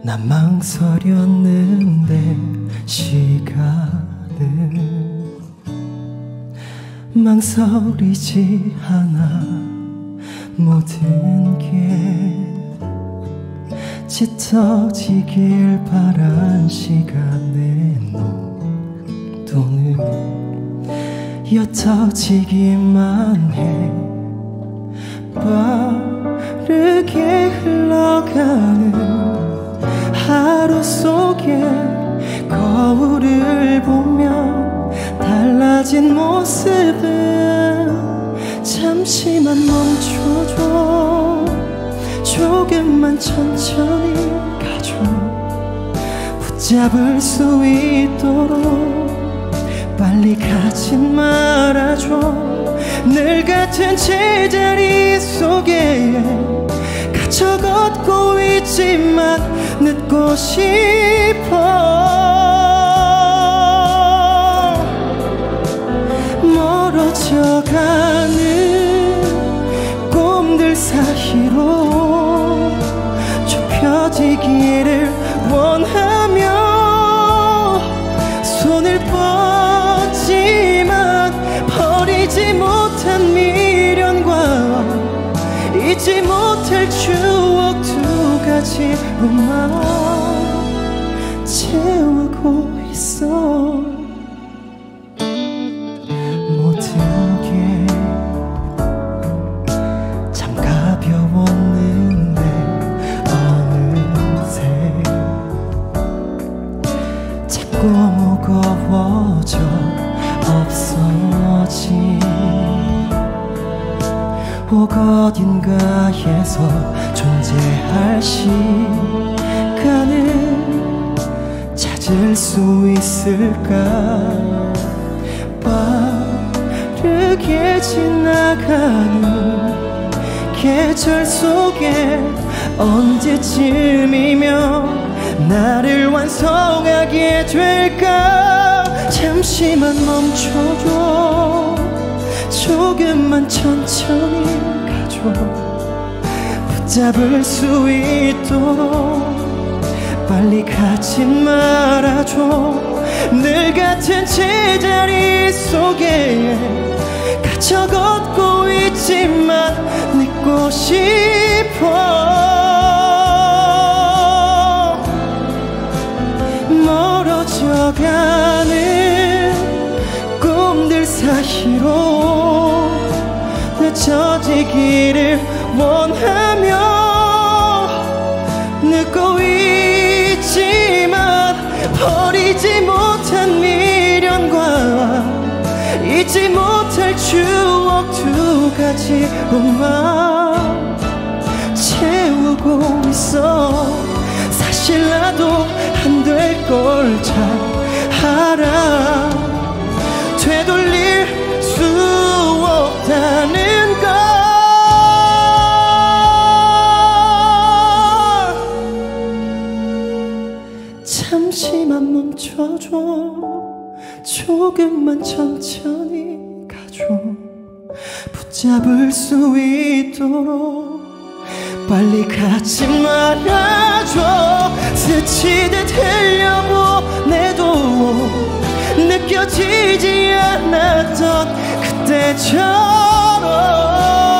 난 망설였는데 시간은 망설이지 않아. 모든 게 짙어지길 바란 시간에 눈동은 옅어지기만 해. 빠르게 흘러가는 하루 속에 거울을 보며 달라진 모습은 잠시만 멈춰줘. 조금만 천천히 가줘. 붙잡을 수 있도록 빨리 가지 말아줘. 늘 같은 제자리 속에 갇혀 걷고 있지만 늦고 싶어. 멀어져가는 꿈들 사이로 좁혀지기를 원하며 손을 뻗지만 버리지 못한 미련과 잊지 못할 추억 두 가지로만 채우고 있어. 모든 게 참 가벼웠는데 어느새 자꾸 무거워져 없어진 혹 어딘가에서 존재할 시간을 찾을 수 있을까. 빠르게 지나가는 계절 속에 언제쯤이면 나를 완성하게 될까. 잠시만 멈춰줘. 조금만 천천히 가줘. 붙잡을 수 있도록 빨리 가지 말아줘. 늘 같은 제자리 속에 갇혀 걷고 있지만 늦고 싶어. 멀어져가는 꿈들 사이로 늦춰지기를 원하며 늦고 있지만 버리지 못한 미련과 잊지 못할 추억 두 가지로만 채우고 있어. 사실 나도 안 될 걸 잘 알아. 되돌릴 수 없다는 걸. 잠시만 멈춰줘. 조금만 천천히 가줘. 붙잡을 수 있도록 빨리 가지 말아줘. 스치듯 흘려보내도 느껴지지 않았던 그때처럼